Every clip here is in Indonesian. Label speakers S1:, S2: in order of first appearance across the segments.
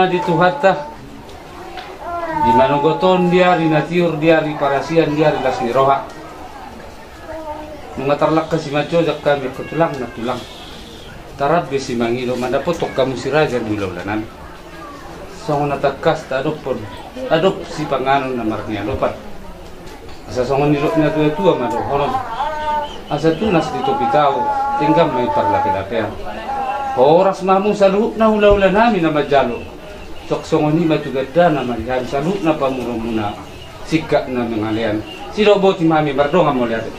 S1: di Tuhata di Manogoton dia di Natiur dia di Parasian dia di Lasniroha mengatarlak si maco jak kami ketulang na tulang tarab besi mangilo mandapotok kamu si raja di laulanan songon natakas adop si panganon na marnia lopat asa songon nilok na tua mado horon asa tunas dito bitaw tinggam may parlaki-lakian oras mamu salu na hula-hula namin na majalo soksongon ni matugada na marihan salu na pamurumuna sika na mengalian si robot mami mardonga mo lihat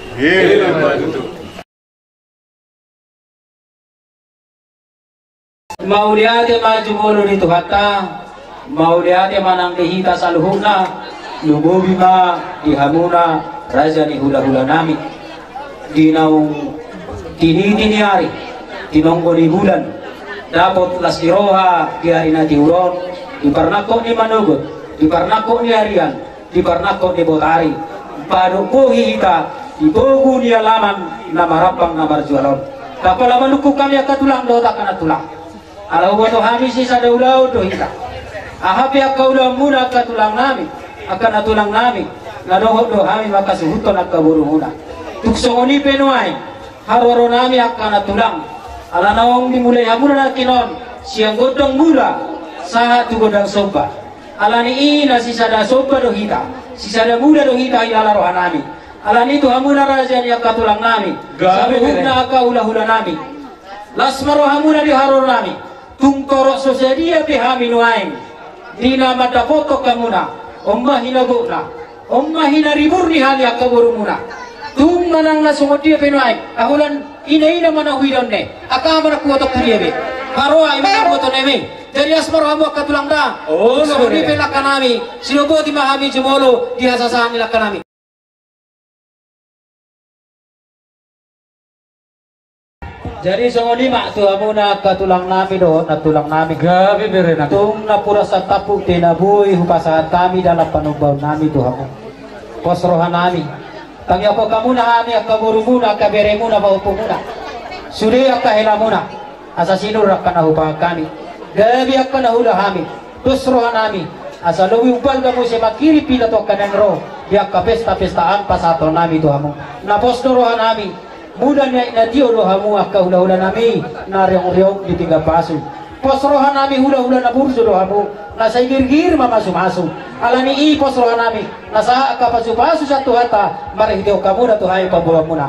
S2: mau lihat maju mulu di Tuhata mau lihat manang dihita saluhuna lububi ma dihamuna raja ni hula-hula nami di naung tini hari tinongko di bulan dapat Lasniroha di hari na diuron di Parnako ni Manugot di Parnako ni Harian di Parnako ni Botari padukuhi kita di bogu ni alaman na marapang na marjualon kapala maluku kami akatulang dota kana tulang ala wato hamisi sa daulau do hita ahapi akaulang muna akatulang nami akan atulang nami ngadohot do hami makasuhuton akaburu muna tuksongoni penuai harwaro nami akan atulang ala nawang dimulai hamuna na kinon siang godong mula sahat tu godang soba ala ni ina sisada soba do hita sisada muda do hita ilala rohan nami ala ni tu hamuna raja ni akatulang nami sabuhuna akaulah-ulah nami lasmaro hamuna di haror nami tungtorok sosedia bihami nuain dina mata foto kamuna omma hinaguna omma hinaribur ni hali akaburumuna tung manang na sungodia penuai ahulan ina mana huidon ne akamara kuotok turiebe haroa imana kuoto neme jadi asmaro hamu akatulang da sungodia pelakanami sinoboti mahami jemolo dihasasahan ilakanami. Jadi songoni mak tu amuna katulang nami do na tulang nami gabi berena tung na pura sa tapu tinabui hupasahat kami dalam panubaw nami tu hamu posrohan nami tangi ako kamuna ami akaburu muna kabere muna baupo muna suri akahela muna asa sinur akan nahupa kami gabi akan nahula kami tusrohan nami asa luwi ubal kamu semakiri pila to kanan ro biak ka pesta-pestaan pasato nami tu hamu na posrohan nami muda na dio do hamu akahula-hula nami na riong-riong di tiga pasu posrohan nami hula-hula na burso do hamu na sa igir-gir mamasu-masu alani i posrohan nami na sa kapasu-pasu sa Tuhata marihideo kamu na tuhay pabuwa muna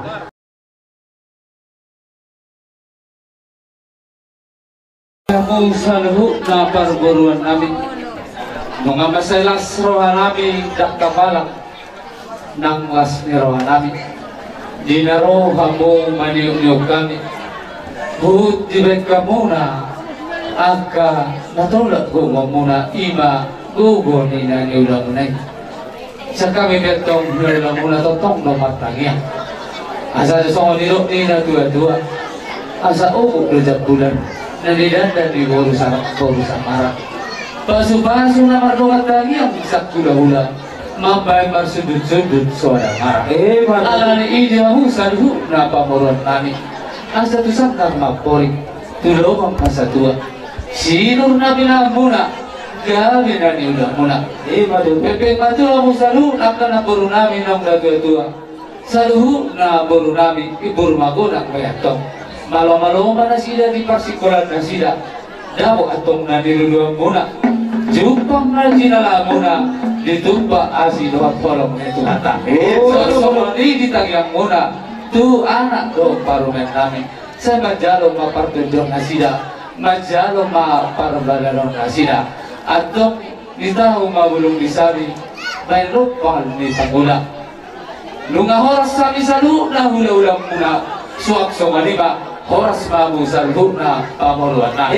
S1: kamu saluhu na parburuan nami mga masalas rohan nami dak kapalang ng Lasniroha nami dinaro kamu maniup-niup kami hut dibek kamuna aka natulak ko muna ima gugo ni nani ulang munay sa kami betong ulang muna totong no matangya asa sa niro ni na dua-dua asa upo rejak bulan nandidan di boru samara pasu-pasu na mardokat lagi yang bisa hula-hula mambay marsudut-sudut suara marah alani ide mahu saluhu na pamoron nami asa tu sangkar mapori tulong asa tua sinur na binamuna gabi na ni udah muna pepe matu mahu saluhu akan na boru nami nang tua saluhu na boru nami ibur magona mayatong malo-malo mana sida di parsikolan na sida dawo atong na niluluang muna jumpang na jinala muna ditumpa asino at polong itu hata so di ditagyang muna tu anak do parumen namin sa majalo mapartundong nasida majalo maparbalalong nasida at dong nitaho mabulong disari may lupal ni Pangula lunga horas sami salu na hula-ulang muna suwak so maniba horas mabu salhu na pamuluan na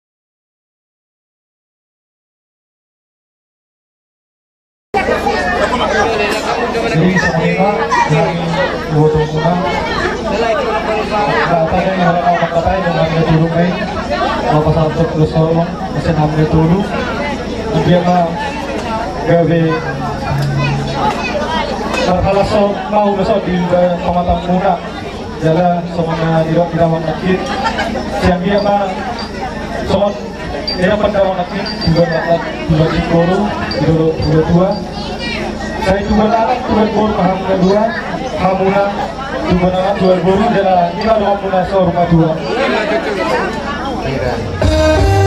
S3: Jadi semua dari bodoh kurang data yang harus kau pakai dengan dia dulu main mau pasal terus solong mesin ambil dulu dia mah gawe kalau so mau besok di pematang muda jalan semuanya tidak masjid yang dia mah somot Dia pendawa nanti juga dapat dua cikoro, dua. Saya juga dapat dua gol Hamuna dua, Hamuna juga dapat dua gol. Jadi kita doa Hamuna rumah dua.